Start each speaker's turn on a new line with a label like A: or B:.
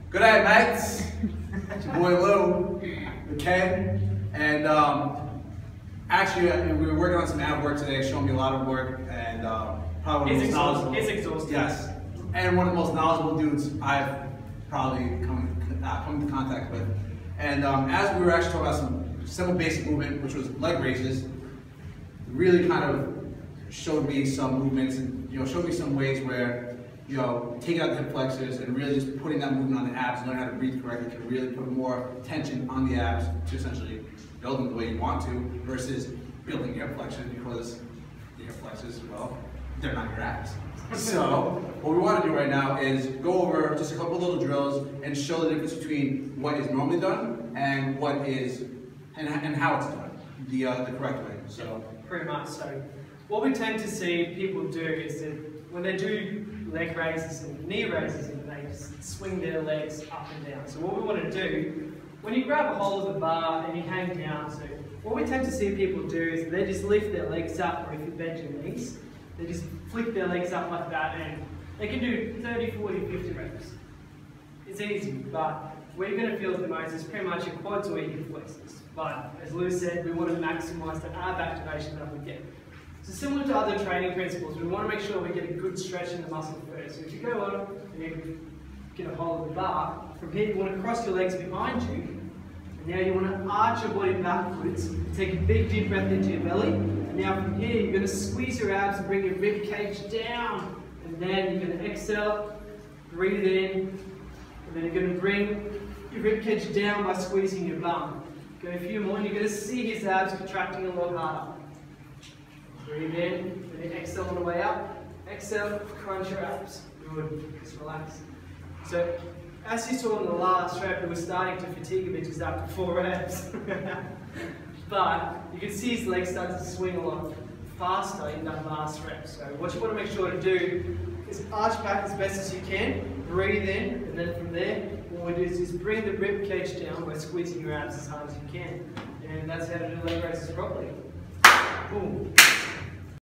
A: Good day, mates. It's your boy Lou, the Ken, and actually we were working on some ab work today, showing me a lot of work, and probably one of the most knowledgeable.
B: It's exhausting.
A: Yes, and one of the most knowledgeable dudes I've probably come into contact with. And as we were actually talking about some simple basic movement, which was leg raises, really kind of showed me some movements and showed me some ways where taking out the hip flexors and really just putting that movement on the abs, learn how to breathe correctly, can really put more tension on the abs to essentially build them the way you want to, versus building your hip flexors, because the hip flexors, well, they're not your abs. So what we want to do right now is go over just a couple little drills and show the difference between what is normally done and what is and how it's done the correct way. So
B: pretty much. So what we tend to see people do is that when they do leg raises and knee raises, and they swing their legs up and down. So what we want to do, when you grab a hold of the bar and you hang down, so what we tend to see people do is they just lift their legs up, or if you bend your knees, they just flick their legs up like that, and they can do 30, 40, 50 reps. It's easy, but where you're going to feel it the most is pretty much your quads or your hip flexors. But as Lou said, we want to maximise the ab activation that we get. So similar to other training principles, we want to make sure we get a good stretch in the muscle first. So if you go on and you get a hold of the bar, from here you want to cross your legs behind you, and now you want to arch your body backwards, take a big deep breath into your belly, and now from here you're going to squeeze your abs and bring your rib cage down, and then you're going to exhale, breathe in, and then you're going to bring your rib cage down by squeezing your bum. Go a few more and you're going to see his abs contracting a lot harder. Breathe in, then exhale on the way up. Exhale, crunch your abs. Good, just relax. So, as you saw in the last rep, it was starting to fatigue a bit just after 4 reps. But you can see his legs start to swing a lot faster in that last rep. So, what you want to make sure to do is arch back as best as you can, breathe in, and then from there, what we do is just bring the rib cage down by squeezing your abs as hard as you can. And that's how to do leg raises properly. Boom.